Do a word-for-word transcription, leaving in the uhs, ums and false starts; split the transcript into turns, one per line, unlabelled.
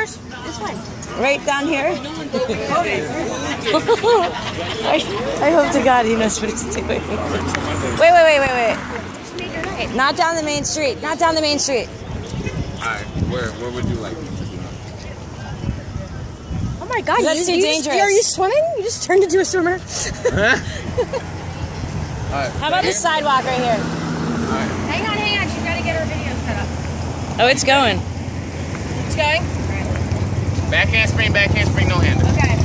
there's, it's fine.
Right down here? I, I hope to God he knows what he's doing. Wait, wait, wait, wait, wait. Not down the main street. Not down the main street.
Alright, where, where would you like?
Oh my God,
that's
you,
too
you
dangerous.
Just, are you swimming? You just turned into a swimmer.
Huh? Right,
how about the sidewalk right here?
Right.
Hang on, hang on. She's got to get her video set up.
Oh, it's going.
It's going?
Back handspring, back handspring, no hander.
Okay.